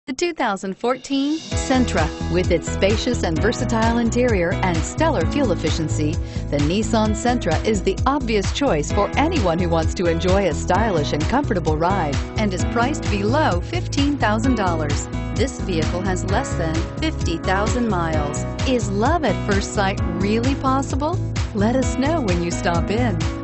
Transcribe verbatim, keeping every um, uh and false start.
The two thousand fourteen Sentra. With its spacious and versatile interior and stellar fuel efficiency, the Nissan Sentra is the obvious choice for anyone who wants to enjoy a stylish and comfortable ride and is priced below fifteen thousand dollars. This vehicle has less than fifty thousand miles. Is love at first sight really possible? Let us know when you stop in.